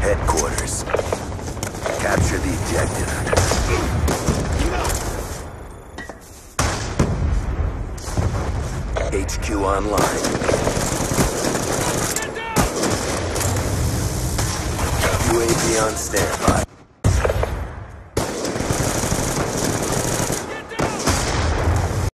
Headquarters. Capture the objective. HQ online. UAV on standby.